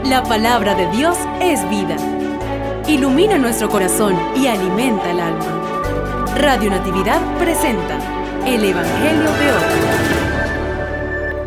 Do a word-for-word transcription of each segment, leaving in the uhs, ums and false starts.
La palabra de Dios es vida. Ilumina nuestro corazón y alimenta el alma. Radio Natividad presenta el Evangelio de hoy.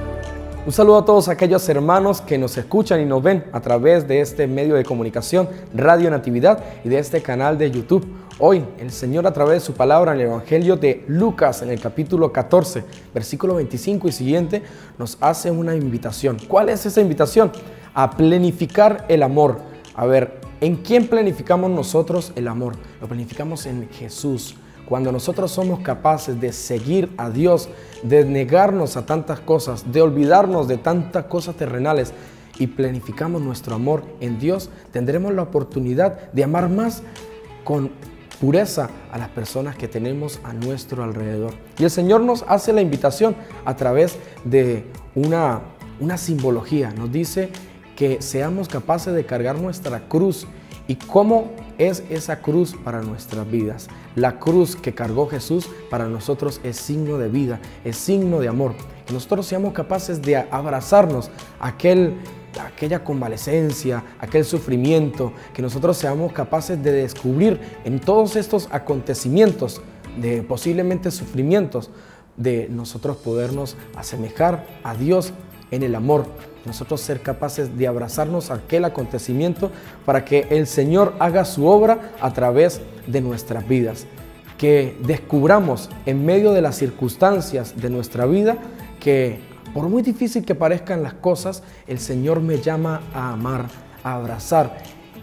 Un saludo a todos aquellos hermanos que nos escuchan y nos ven a través de este medio de comunicación, Radio Natividad, y de este canal de YouTube. Hoy el Señor, a través de su palabra en el Evangelio de Lucas, en el capítulo catorce, versículo veinticinco y siguiente, nos hace una invitación. ¿Cuál es esa invitación? A planificar el amor. A ver, ¿en quién planificamos nosotros el amor? Lo planificamos en Jesús. Cuando nosotros somos capaces de seguir a Dios, de negarnos a tantas cosas, de olvidarnos de tantas cosas terrenales y planificamos nuestro amor en Dios, tendremos la oportunidad de amar más con pureza a las personas que tenemos a nuestro alrededor. Y el Señor nos hace la invitación a través de una, una simbología. Nos dice que seamos capaces de cargar nuestra cruz. ¿Y cómo es esa cruz para nuestras vidas? La cruz que cargó Jesús para nosotros es signo de vida, es signo de amor. Que nosotros seamos capaces de abrazarnos a aquel, aquella convalecencia, aquel sufrimiento, que nosotros seamos capaces de descubrir en todos estos acontecimientos, de posiblemente sufrimientos, de nosotros podernos asemejar a Dios en el amor. Nosotros ser capaces de abrazarnos a aquel acontecimiento para que el Señor haga su obra a través de nuestras vidas. Que descubramos en medio de las circunstancias de nuestra vida que por muy difícil que parezcan las cosas, el Señor me llama a amar, a abrazar.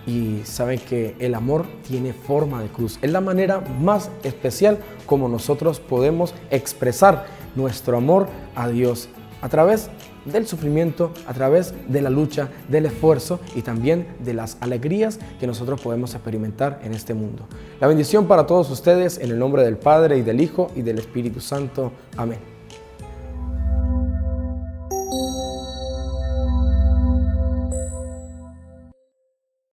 Y saben que el amor tiene forma de cruz. Es la manera más especial como nosotros podemos expresar nuestro amor a Dios. A través del sufrimiento, a través de la lucha, del esfuerzo y también de las alegrías que nosotros podemos experimentar en este mundo. La bendición para todos ustedes en el nombre del Padre y del Hijo y del Espíritu Santo. Amén.